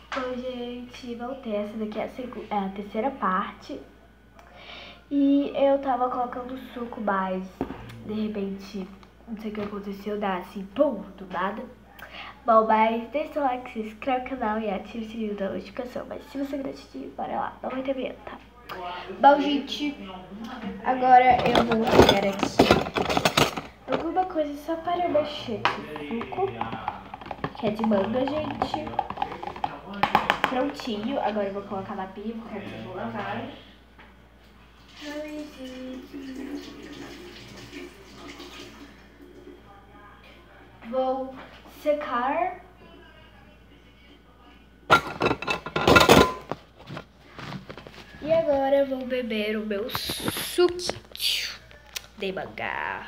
Bom, gente, voltei. Essa daqui é a terceira parte. E eu tava colocando suco, mas de repente, não sei o que aconteceu, dá assim, pum, do nada. Bom, mas deixa o like, se inscreve no canal e ative o sininho da notificação. Mas se você não assistir, bora lá, não vai ter medo, tá? Bom, gente, agora eu vou pegar aqui alguma coisa só para mexer esse suco, que é de manga, gente. Prontinho, agora eu vou colocar na pia, porque eu vou lavar. Ai, gente. Vou secar. E agora eu vou beber o meu suquinho de manga.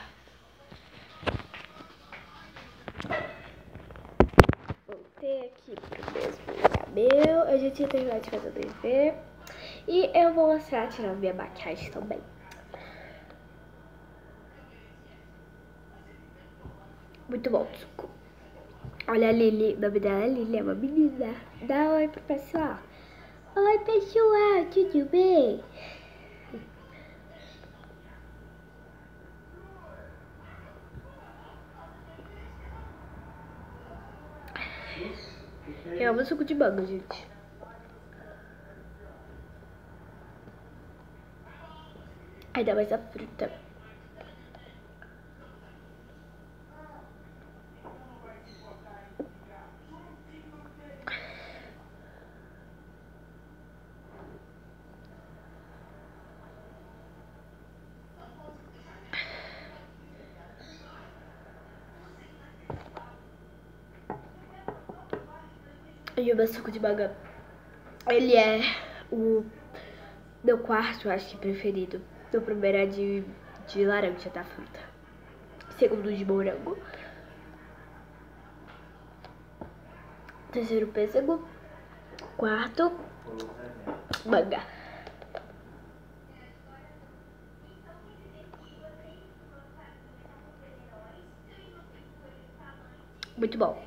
Voltei aqui pro mesmo lugar meu. Eu já tinha terminado de fazer o dever. E eu vou mostrar tirando minha maquiagem também. Muito bom o suco. Olha a Lili, o nome dela é Lili, é uma menina. Dá oi pro pessoal. Oi, pessoal, tudo bem? Eu amo suco de manga, gente. Ainda mais a fruta. E o meu suco de manga, ele é o meu quarto, acho que, preferido. O primeiro é de laranja, da fruta. Segundo, de morango. Terceiro, pêssego. Quarto, manga. Muito bom.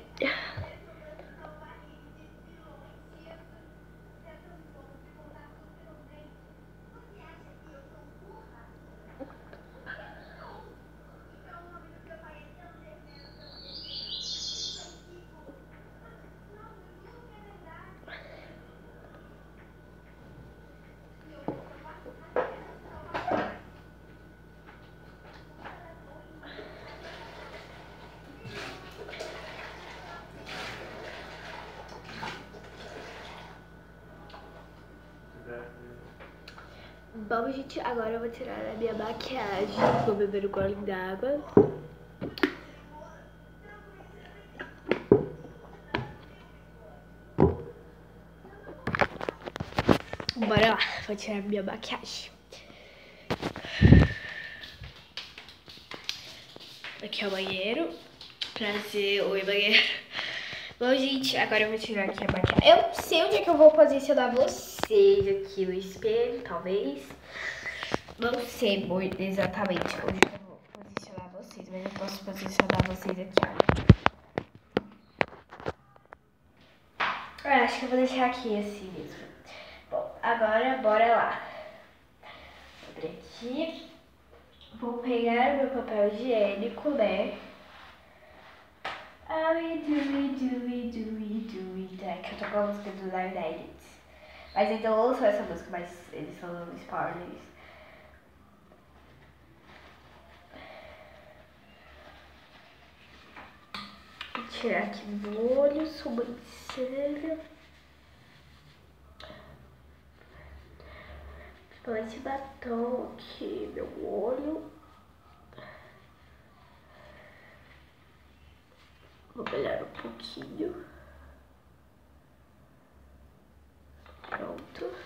Bom, gente, agora eu vou tirar a minha maquiagem. Vou beber um gole d'água. Bora lá, vou tirar minha maquiagem. Aqui é o banheiro. Prazer, oi banheiro. Bom, gente, agora eu vou tirar aqui a maquiagem. Eu não sei onde é que eu vou posicionar vocês aqui no espelho, talvez. Não sei muito exatamente onde eu vou posicionar vocês, mas eu posso posicionar vocês aqui, olha. Eu acho que eu vou deixar aqui assim mesmo. Bom, agora bora lá. Vou abrir aqui. Vou pegar o meu papel higiênico, né? Ai, do it. É que eu tô com a música do Live Edits. Mas então eu ouço essa música, mas eles são spoilers. Vou tirar aqui o olho, sobrancelha. Vou esse batom aqui, meu olho. Vou melhorar um pouquinho. Pronto.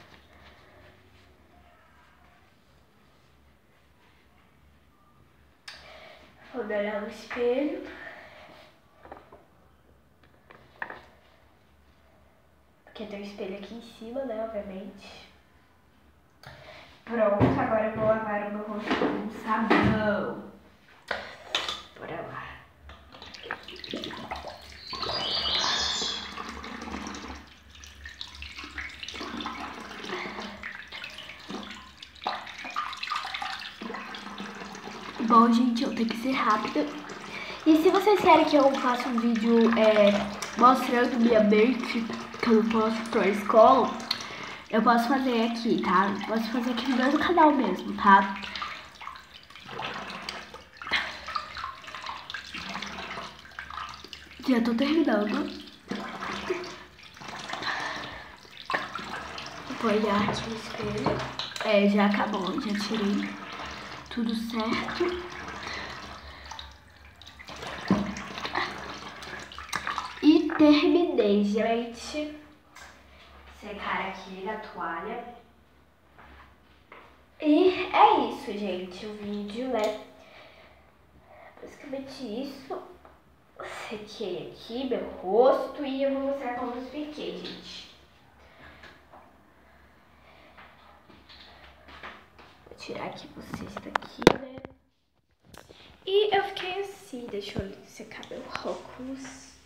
Vou olhar no espelho. Porque tem um espelho aqui em cima, né, obviamente. Pronto, agora eu vou lavar o meu rosto com sabão. Bora lá. Bom, gente, eu tenho que ser rápida. E se vocês querem que eu faça um vídeo mostrando minha mente, que eu não posso pra escola, eu posso fazer aqui, tá? Eu posso fazer aqui no meu canal mesmo, tá? Já tô terminando. Vou olhar aqui no espelho. Já acabou, já tirei tudo certo. E terminei, gente. Secar aqui na toalha. E é isso, gente, o vídeo, né? Basicamente isso. Sequei aqui meu rosto e eu vou mostrar como eu fiquei, gente. Vou tirar aqui vocês daqui, né? E eu fiquei assim, deixa eu secar meu óculos.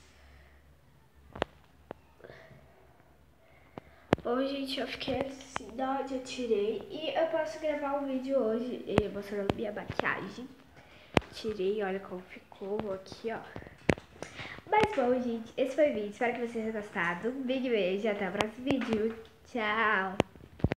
Bom, gente, eu fiquei assim, da onde eu tirei. E eu posso gravar um vídeo hoje mostrando minha maquiagem. Tirei, olha como ficou aqui, ó. Mas bom, gente, esse foi o vídeo. Espero que vocês tenham gostado. Um beijo, até o próximo vídeo. Tchau!